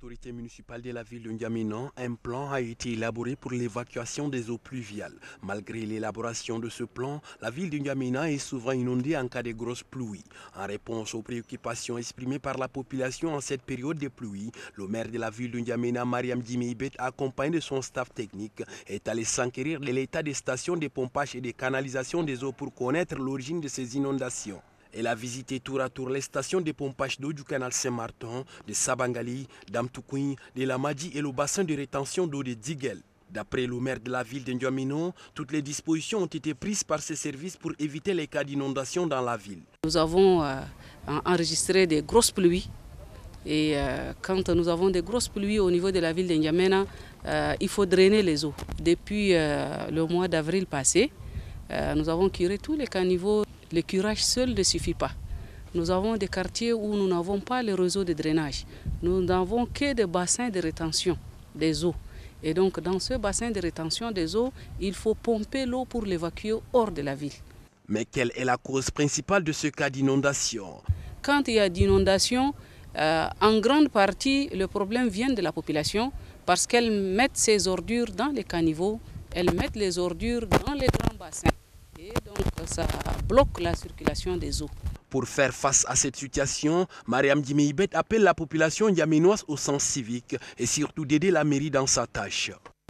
l'autorité municipale de la ville de N'Djamena, un plan a été élaboré pour l'évacuation des eaux pluviales. Malgré l'élaboration de ce plan, la ville de N'Djamena est souvent inondée en cas de grosses pluies. En réponse aux préoccupations exprimées par la population en cette période de pluie, le maire de la ville de N'Djamena, Mariam Djimi Ibet, accompagné de son staff technique, est allé s'enquérir de l'état des stations de pompage et de canalisation des eaux pour connaître l'origine de ces inondations. Elle a visité tour à tour les stations de pompage d'eau du canal Saint-Martin, de Sabangali, d'Amtoukoui, de la Madi et le bassin de rétention d'eau de Diguel. D'après le maire de la ville de N'Djamena, toutes les dispositions ont été prises par ces services pour éviter les cas d'inondation dans la ville. Nous avons enregistré des grosses pluies et quand nous avons des grosses pluies au niveau de la ville de N'Djamena, il faut drainer les eaux. Depuis le mois d'avril passé, nous avons curé tous les caniveaux. Le curage seul ne suffit pas. Nous avons des quartiers où nous n'avons pas le réseau de drainage. Nous n'avons que des bassins de rétention des eaux. Et donc dans ce bassin de rétention des eaux, il faut pomper l'eau pour l'évacuer hors de la ville. Mais quelle est la cause principale de ce cas d'inondation? Quand il y a d'inondation, en grande partie, le problème vient de la population parce qu'elles mettent ses ordures dans les caniveaux, elles mettent les ordures dans les grands bassins. Et donc ça bloque la circulation des eaux. Pour faire face à cette situation, Mariam Djimi Ibet appelle la population n'djamenoise au sens civique et surtout d'aider la mairie dans sa tâche.